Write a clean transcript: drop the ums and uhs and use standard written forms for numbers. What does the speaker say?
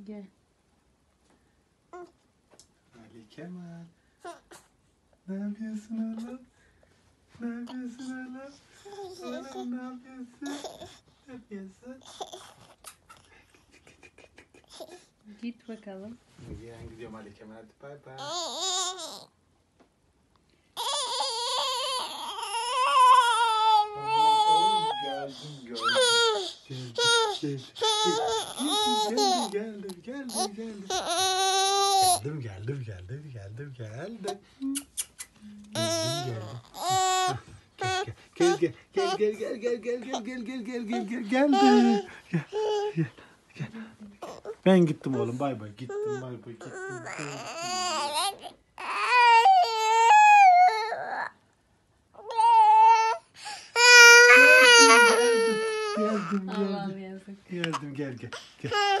Gel. Ali Kemal. Ne yapıyorsun oğlum? Ne yapıyorsun oğlum? Oğlum ne yapıyorsun? Ne yapıyorsun? Git bakalım. Ben gidiyorum Ali Kemal. Hadi bay bay. Oğlum geldim. Geldim. Geldim. Gel. Ben gittim oğlum. Bay bay. Gittim. Geldim. Allah'ım yazık. Geldim. Gel.